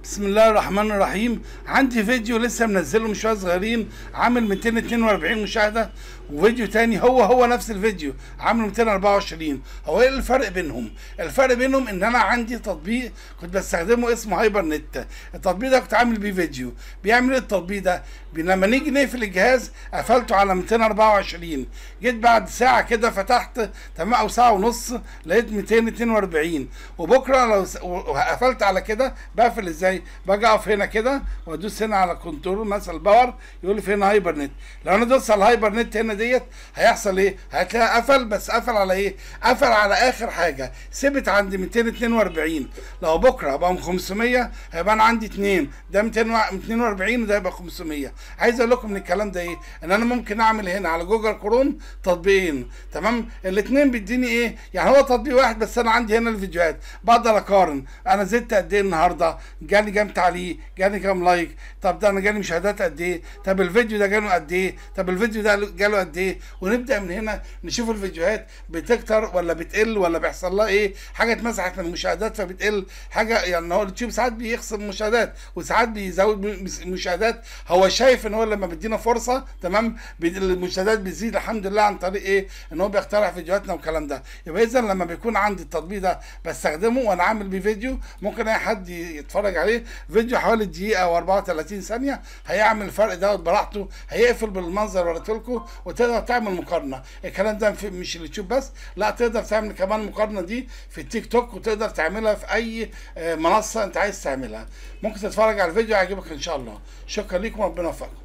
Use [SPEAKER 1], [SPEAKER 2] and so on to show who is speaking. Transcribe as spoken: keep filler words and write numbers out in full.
[SPEAKER 1] بسم الله الرحمن الرحيم. عندي فيديو لسه منزله من شويه صغيرين عامل مئتين واثنين وأربعين مشاهده، وفيديو تاني هو هو نفس الفيديو عامل مئتين وأربعة وعشرين. هو ايه الفرق بينهم؟ الفرق بينهم ان انا عندي تطبيق كنت بستخدمه اسمه هايبر نت. التطبيق ده كنت عامل بيه فيديو. بيعمل ايه التطبيق ده؟ لما نيجي نقفل الجهاز قفلته على مئتين وأربعة وعشرين، جيت بعد ساعه كده فتحت تمام او ساعه ونص لقيت مئتين واثنين وأربعين. وبكره لو قفلت على كده بقفل ازاي؟ باجي اقف هنا كده وادوس هنا على كنترول مثلا باور، يقول لي فين هايبر نت. لو انا دوست على الهايبر نت هنا ديت هيحصل ايه؟ هتلاقيها قفل، بس قفل على ايه؟ قفل على اخر حاجه، ثبت عند مئتين واثنين وأربعين. لو بكره هبقى خمسمية هيبقى انا عندي اتنين، ده مئتين واثنين وأربعين وده يبقى خمسمية. عايز اقول لكم من الكلام ده ايه؟ ان انا ممكن اعمل هنا على جوجل كروم تطبيقين، تمام؟ الاثنين بيديني ايه؟ يعني هو تطبيق واحد بس انا عندي هنا الفيديوهات، بقدر اقارن انا زدت قد ايه النهارده، جالي كام تعليق، جالي كام لايك، طب ده انا جالي مشاهدات قد ايه، طب الفيديو ده جاله قد ايه، طب الفيديو ده جاله قد ايه، ونبدا من هنا نشوف الفيديوهات بتكتر ولا بتقل ولا بيحصل لها ايه، حاجه اتمسحت من المشاهدات فبتقل، حاجه يعني هو اليوتيوب ساعات بيخصم مشاهدات وساعات بيزود مشاهدات. هو شايف ان هو لما بيدينا فرصه تمام المشاهدات بتزيد الحمد لله عن طريق ايه؟ ان هو بيقترح فيديوهاتنا والكلام ده. يبقى اذا لما بيكون عندي التطبيق ده بستخدمه وانا عامل بيه فيديو، ممكن اي حد يتفرج عليه فيديو حوالي دقيقه او أربعة وثلاثين ثانيه، هيعمل الفرق دوت براحته، هيقفل بالمنظر اللي وريته لكم، وتقدر تعمل مقارنه. الكلام ده مش اليوتيوب بس، لا تقدر تعمل كمان المقارنه دي في التيك توك، وتقدر تعملها في اي منصه انت عايز تعملها. ممكن تتفرج على الفيديو هيعجبك ان شاء الله. شكرا لكم، ربنا يوفقكم.